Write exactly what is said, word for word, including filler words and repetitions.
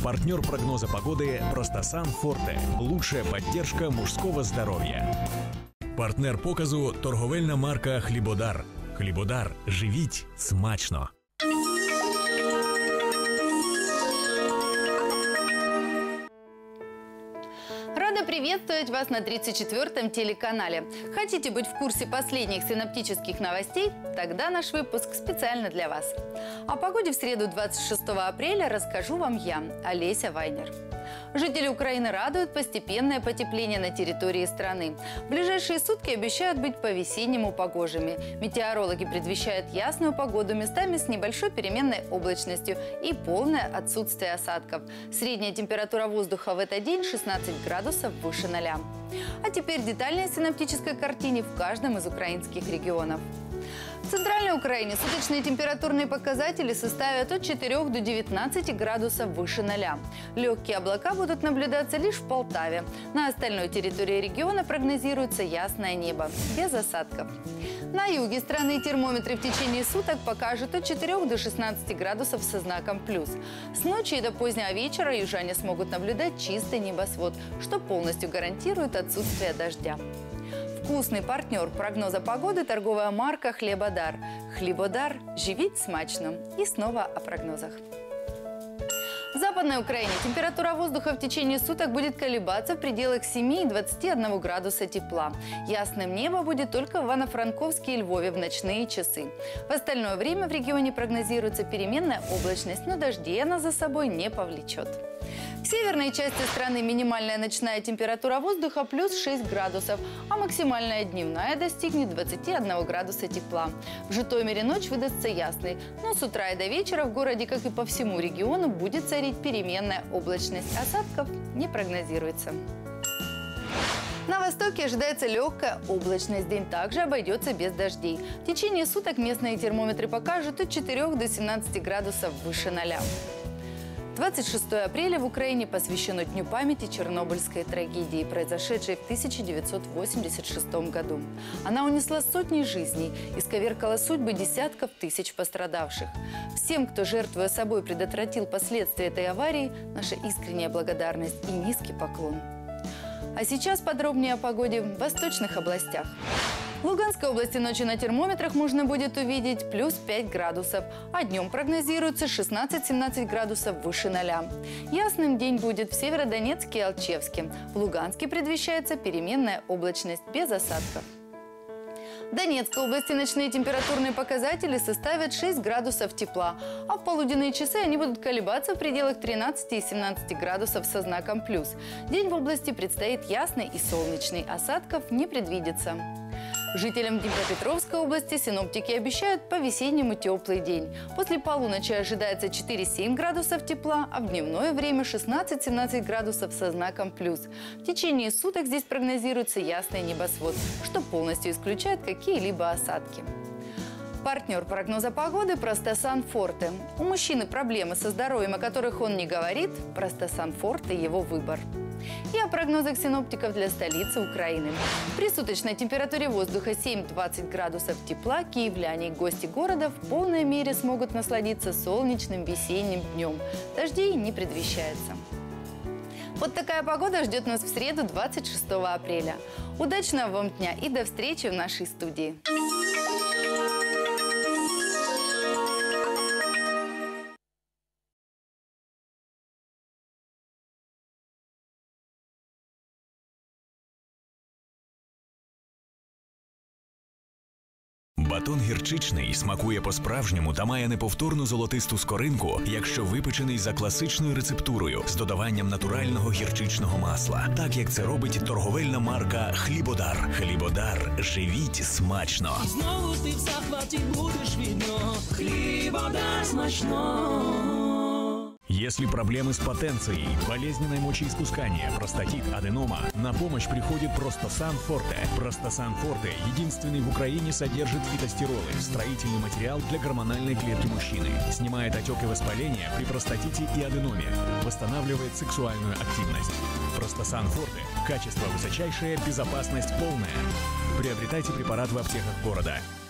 Партнер прогноза погоды «Простасан Форте». Лучшая поддержка мужского здоров'я. Партнер показу – торговельна марка «Хлібодар». «Хлібодар» – живіть смачно. Рада приветствовать вас на тридцать четвёртом телеканале. Хотите быть в курсе последних синоптических новостей? Тогда наш выпуск специально для вас. О погоде в среду двадцать шестого апреля расскажу вам я, Олеся Вайнер. Жители Украины радуют постепенное потепление на территории страны. В ближайшие сутки обещают быть по-весеннему погожими. Метеорологи предвещают ясную погоду местами с небольшой переменной облачностью и полное отсутствие осадков. Средняя температура воздуха в этот день шестнадцать градусов выше ноля. А теперь детальная синоптическая картина в каждом из украинских регионов. В Центральной Украине суточные температурные показатели составят от четырёх до девятнадцати градусов выше ноля. Легкие облака будут наблюдаться лишь в Полтаве. На остальной территории региона прогнозируется ясное небо, без осадков. На юге страны термометры в течение суток покажут от четырёх до шестнадцати градусов со знаком плюс. С ночи и до позднего вечера южане смогут наблюдать чистый небосвод, что полностью гарантирует отсутствие дождя. Вкусный партнер прогноза погоды – торговая марка «Хлібодар». «Хлібодар» – живіть смачно. И снова о прогнозах. В Западной Украине температура воздуха в течение суток будет колебаться в пределах семи и двадцати одного градуса тепла. Ясным небо будет только в Ивано-Франковске и Львове в ночные часы. В остальное время в регионе прогнозируется переменная облачность, но дождей она за собой не повлечет. В северной части страны минимальная ночная температура воздуха плюс шесть градусов, а максимальная дневная достигнет двадцати одного градуса тепла. В Житомире ночь выдастся ясной, но с утра и до вечера в городе, как и по всему региону, будет царить переменная облачность. Осадков не прогнозируется. На востоке ожидается легкая облачность. День также обойдется без дождей. В течение суток местные термометры покажут от четырёх до семнадцати градусов выше ноля. двадцать шестого апреля в Украине посвящено Дню памяти Чернобыльской трагедии, произошедшей в тысяча девятьсот восемьдесят шестом году. Она унесла сотни жизней, исковеркала судьбы десятков тысяч пострадавших. Всем, кто, жертвуя собой, предотвратил последствия этой аварии, наша искренняя благодарность и низкий поклон. А сейчас подробнее о погоде в восточных областях. В Луганской области ночью на термометрах можно будет увидеть плюс пять градусов, а днем прогнозируется шестнадцать-семнадцать градусов выше ноля. Ясным день будет в Северодонецке и Алчевске. В Луганске предвещается переменная облачность без осадков. В Донецкой области ночные температурные показатели составят шесть градусов тепла, а в полуденные часы они будут колебаться в пределах тринадцати и семнадцати градусов со знаком плюс. День в области предстоит ясный и солнечный, осадков не предвидится. Жителям Днепропетровской области синоптики обещают по-весеннему теплый день. После полуночи ожидается четыре-семь градусов тепла, а в дневное время шестнадцать-семнадцать градусов со знаком плюс. В течение суток здесь прогнозируется ясный небосвод, что полностью исключает какие-либо осадки. Партнер прогноза погоды – «Простасан Форте». У мужчины проблемы со здоровьем, о которых он не говорит, «Простасан Форте» – его выбор. И о прогнозах синоптиков для столицы Украины. При суточной температуре воздуха семь-двадцать градусов тепла киевляне и гости города в полной мере смогут насладиться солнечным весенним днем. Дождей не предвещается. Вот такая погода ждет нас в среду двадцать шестого апреля. Удачного вам дня и до встречи в нашей студии. Батон гірчичний смакує по-справжньому та має неповторну золотисту скоринку, якщо випечений за класичною рецептурою з додаванням натурального гірчичного масла. Так, як це робить торговельна марка «Хлібодар». «Хлібодар» – живіть смачно. Знову ти в захваті будеш від нього. «Хлібодар» смачно. Если проблемы с потенцией, болезненное мочеиспускание, простатит, аденома, на помощь приходит Простасан Форте. Простасан Форте единственный в Украине содержит фитостеролы, строительный материал для гормональной клетки мужчины. Снимает отек и воспаление при простатите и аденоме. Восстанавливает сексуальную активность. Простасан Форте. Качество высочайшее, безопасность полная. Приобретайте препарат в аптеках города.